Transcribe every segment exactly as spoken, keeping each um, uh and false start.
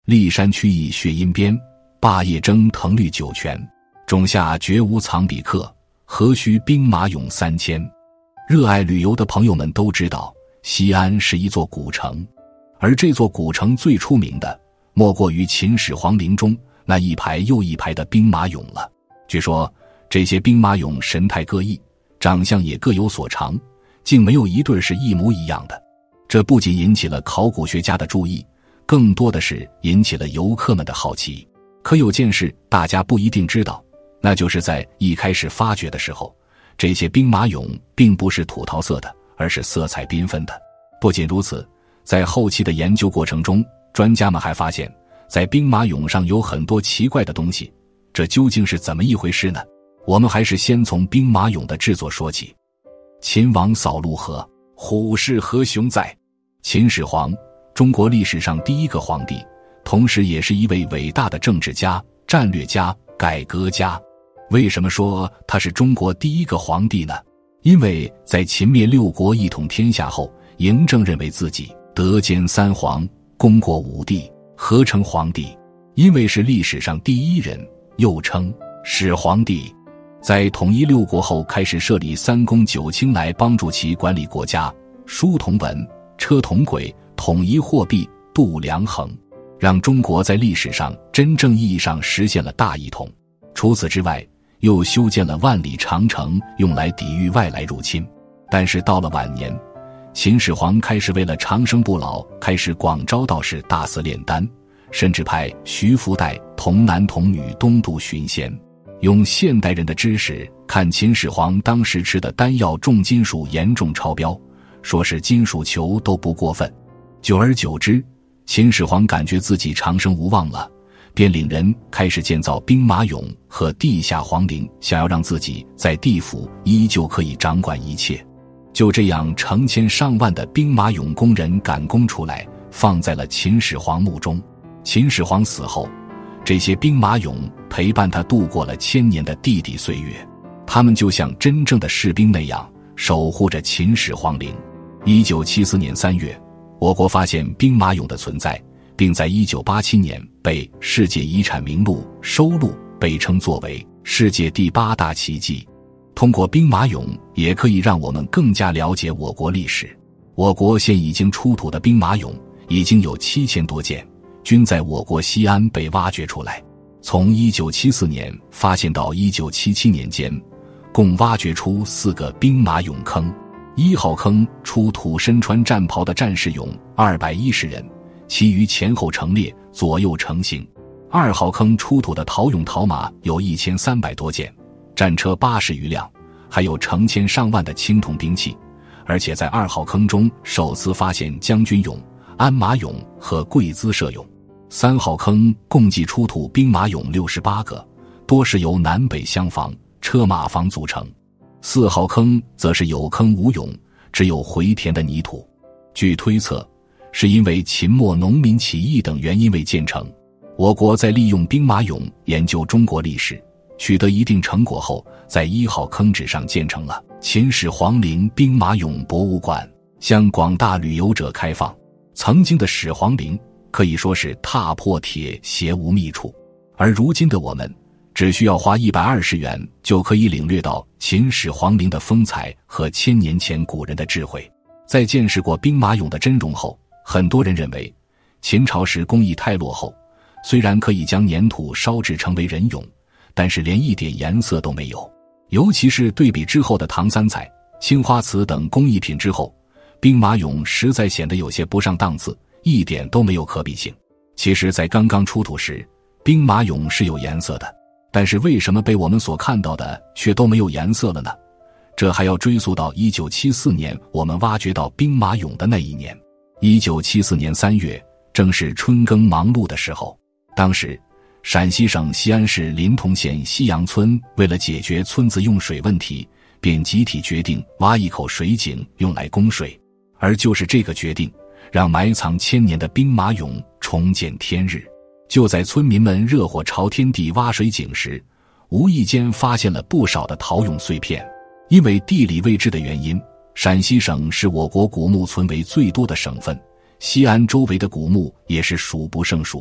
骊山曲意血阴边，霸业争腾绿九泉。冢下绝无藏笔客，何须兵马俑三千。热爱旅游的朋友们都知道，西安是一座古城，而这座古城最出名的莫过于秦始皇陵中那一排又一排的兵马俑了。据说这些兵马俑神态各异，长相也各有所长，竟没有一对是一模一样的。这不仅引起了考古学家的注意，更多的是引起了游客们的好奇。可有件事大家不一定知道，那就是在一开始发掘的时候，这些兵马俑并不是土陶色的，而是色彩缤纷的。不仅如此，在后期的研究过程中，专家们还发现，在兵马俑上有很多奇怪的东西，这究竟是怎么一回事呢？我们还是先从兵马俑的制作说起。秦王扫陆河，虎视何雄在。秦始皇，中国历史上第一个皇帝，同时也是一位伟大的政治家、战略家、改革家。为什么说他是中国第一个皇帝呢？因为在秦灭六国一统天下后，嬴政认为自己德兼三皇，功过五帝，合称皇帝。因为是历史上第一人，又称始皇帝。在统一六国后，开始设立三公九卿来帮助其管理国家，书同文，车同轨，统一货币，度量衡，让中国在历史上真正意义上实现了大一统。除此之外，又修建了万里长城，用来抵御外来入侵。但是到了晚年，秦始皇开始为了长生不老，开始广招道士大肆炼丹，甚至派徐福带童男童女东渡寻仙。用现代人的知识看，秦始皇当时吃的丹药重金属严重超标，说是金属球都不过分。久而久之，秦始皇感觉自己长生无望了，便领人开始建造兵马俑和地下皇陵，想要让自己在地府依旧可以掌管一切。就这样，成千上万的兵马俑工人赶工出来，放在了秦始皇墓中。秦始皇死后，这些兵马俑陪伴他度过了千年的地底岁月，他们就像真正的士兵那样守护着秦始皇陵。一九七四年三月，我国发现兵马俑的存在，并在一九八七年被世界遗产名录收录，被称作为世界第八大奇迹。通过兵马俑，也可以让我们更加了解我国历史。我国现已经出土的兵马俑已经有七千多件，均在我国西安被挖掘出来。从一九七四年发现到一九七七年间，共挖掘出四个兵马俑坑。一号坑出土身穿战袍的战士俑二百一十人，其余前后成列，左右成行。二号坑出土的陶俑陶马有一千三百多件，战车八十余辆，还有成千上万的青铜兵器。而且在二号坑中首次发现将军俑、鞍马俑和贵姿射俑。三号坑共计出土兵马俑六十八个，多是由南北厢房、车马房组成。四号坑则是有坑无俑，只有回填的泥土。据推测，是因为秦末农民起义等原因未建成。我国在利用兵马俑研究中国历史，取得一定成果后，在一号坑址上建成了秦始皇陵兵马俑博物馆，向广大旅游者开放。曾经的始皇陵可以说是踏破铁鞋无觅处，而如今的我们只需要花一百二十元就可以领略到秦始皇陵的风采和千年前古人的智慧。在见识过兵马俑的真容后，很多人认为秦朝时工艺太落后，虽然可以将粘土烧制成为人俑，但是连一点颜色都没有。尤其是对比之后的唐三彩、青花瓷等工艺品之后，兵马俑实在显得有些不上档次，一点都没有可比性。其实在刚刚出土时，兵马俑是有颜色的，但是为什么被我们所看到的却都没有颜色了呢？这还要追溯到一九七四年我们挖掘到兵马俑的那一年。一九七四年三月，正是春耕忙碌的时候。当时陕西省西安市临潼县西阳村为了解决村子用水问题，便集体决定挖一口水井用来供水。而就是这个决定，让埋藏千年的兵马俑重见天日。就在村民们热火朝天地挖水井时，无意间发现了不少的陶俑碎片。因为地理位置的原因，陕西省是我国古墓存为最多的省份，西安周围的古墓也是数不胜数。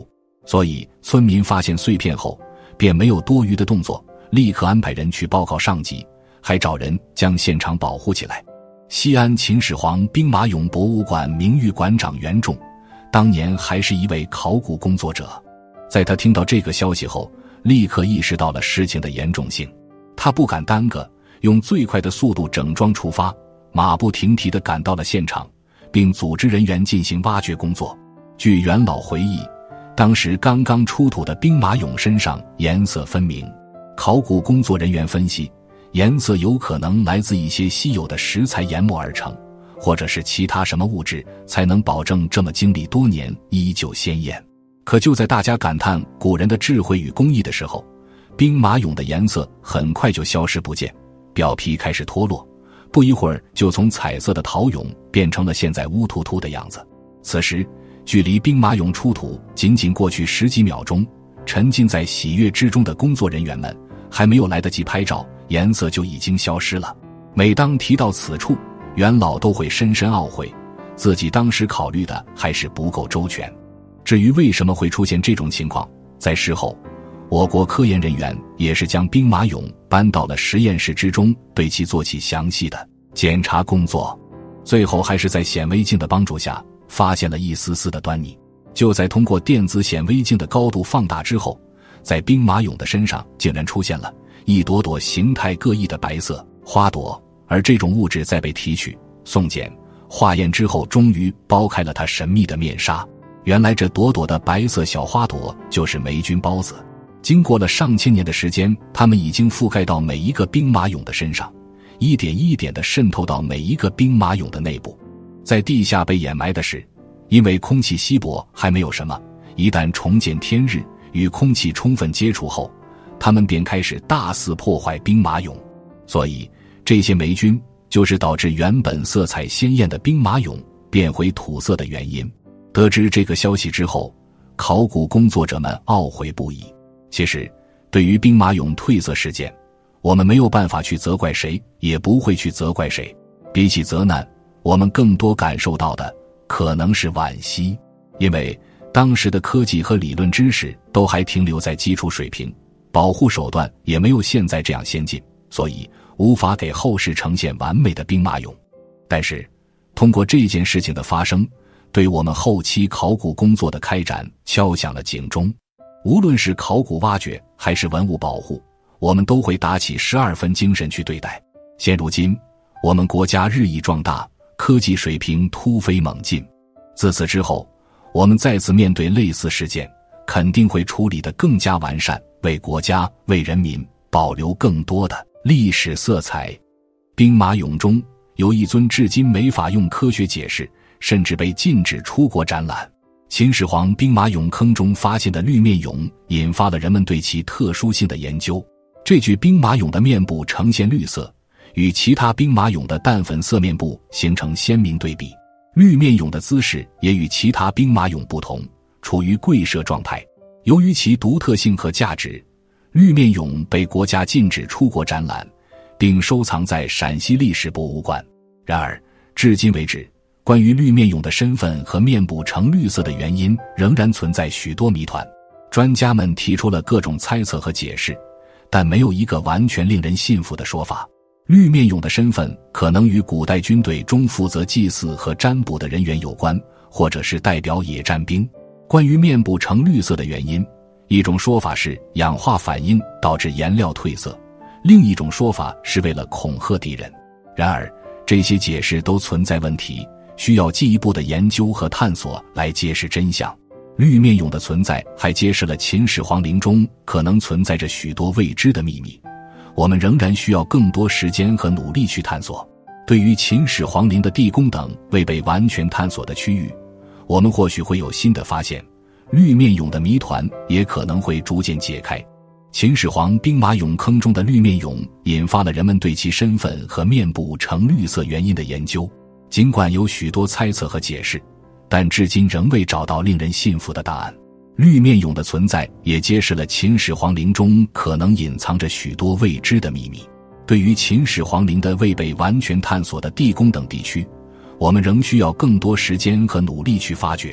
所以村民发现碎片后便没有多余的动作，立刻安排人去报告上级，还找人将现场保护起来。西安秦始皇兵马俑博物馆名誉馆长袁仲当年还是一位考古工作者，在他听到这个消息后，立刻意识到了事情的严重性。他不敢耽搁，用最快的速度整装出发，马不停蹄地赶到了现场，并组织人员进行挖掘工作。据袁老回忆，当时刚刚出土的兵马俑身上颜色分明，考古工作人员分析，颜色有可能来自一些稀有的石材研磨而成，或者是其他什么物质才能保证这么经历多年依旧鲜艳。可就在大家感叹古人的智慧与工艺的时候，兵马俑的颜色很快就消失不见，表皮开始脱落，不一会儿就从彩色的陶俑变成了现在乌突突的样子。此时距离兵马俑出土仅仅过去十几秒钟，沉浸在喜悦之中的工作人员们还没有来得及拍照，颜色就已经消失了。每当提到此处，袁老都会深深懊悔，自己当时考虑的还是不够周全。至于为什么会出现这种情况，在事后我国科研人员也是将兵马俑搬到了实验室之中，对其做起详细的检查工作，最后还是在显微镜的帮助下发现了一丝丝的端倪。就在通过电子显微镜的高度放大之后，在兵马俑的身上竟然出现了一朵朵形态各异的白色花朵，而这种物质在被提取、送检、化验之后，终于剥开了它神秘的面纱。原来这朵朵的白色小花朵就是霉菌孢子，经过了上千年的时间，它们已经覆盖到每一个兵马俑的身上，一点一点地渗透到每一个兵马俑的内部。在地下被掩埋的是，因为空气稀薄还没有什么，一旦重见天日，与空气充分接触后，它们便开始大肆破坏兵马俑。所以这些霉菌就是导致原本色彩鲜艳的兵马俑变回土色的原因。得知这个消息之后，考古工作者们懊悔不已。其实对于兵马俑褪色事件，我们没有办法去责怪谁，也不会去责怪谁。比起责难，我们更多感受到的可能是惋惜，因为当时的科技和理论知识都还停留在基础水平，保护手段也没有现在这样先进，所以无法给后世呈现完美的兵马俑。但是通过这件事情的发生，对我们后期考古工作的开展敲响了警钟。无论是考古挖掘还是文物保护，我们都会打起十二分精神去对待。现如今我们国家日益壮大，科技水平突飞猛进，自此之后我们再次面对类似事件，肯定会处理得更加完善，为国家为人民保留更多的历史色彩。兵马俑中有一尊至今没法用科学解释，甚至被禁止出国展览。秦始皇兵马俑坑中发现的绿面俑引发了人们对其特殊性的研究。这具兵马俑的面部呈现绿色，与其他兵马俑的淡粉色面部形成鲜明对比。绿面俑的姿势也与其他兵马俑不同，处于跪射状态。由于其独特性和价值，绿面俑被国家禁止出国展览，并收藏在陕西历史博物馆。然而至今为止，关于绿面俑的身份和面部呈绿色的原因仍然存在许多谜团。专家们提出了各种猜测和解释，但没有一个完全令人信服的说法。绿面俑的身份可能与古代军队中负责祭祀和占卜的人员有关，或者是代表野战兵。关于面部呈绿色的原因，一种说法是氧化反应导致颜料褪色，另一种说法是为了恐吓敌人。然而这些解释都存在问题，需要进一步的研究和探索来揭示真相。绿面俑的存在还揭示了秦始皇陵中可能存在着许多未知的秘密，我们仍然需要更多时间和努力去探索。对于秦始皇陵的地宫等未被完全探索的区域，我们或许会有新的发现，绿面俑的谜团也可能会逐渐解开。秦始皇兵马俑坑中的绿面俑引发了人们对其身份和面部呈绿色原因的研究。尽管有许多猜测和解释，但至今仍未找到令人信服的答案。绿面俑的存在也揭示了秦始皇陵中可能隐藏着许多未知的秘密。对于秦始皇陵的未被完全探索的地宫等地区，我们仍需要更多时间和努力去发掘。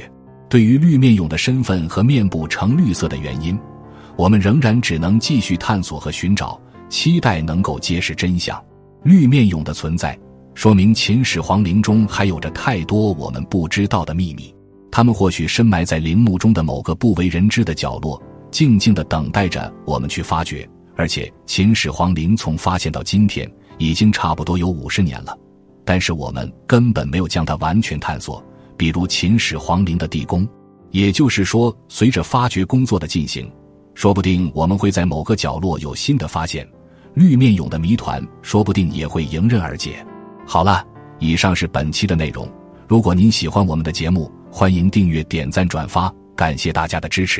对于绿面俑的身份和面部呈绿色的原因，我们仍然只能继续探索和寻找，期待能够揭示真相。绿面俑的存在说明秦始皇陵中还有着太多我们不知道的秘密，它们或许深埋在陵墓中的某个不为人知的角落，静静地等待着我们去发掘。而且秦始皇陵从发现到今天已经差不多有五十年了，但是我们根本没有将它完全探索，比如秦始皇陵的地宫。也就是说，随着发掘工作的进行，说不定我们会在某个角落有新的发现，绿面俑的谜团说不定也会迎刃而解。好了，以上是本期的内容。如果您喜欢我们的节目，欢迎订阅、点赞、转发，感谢大家的支持。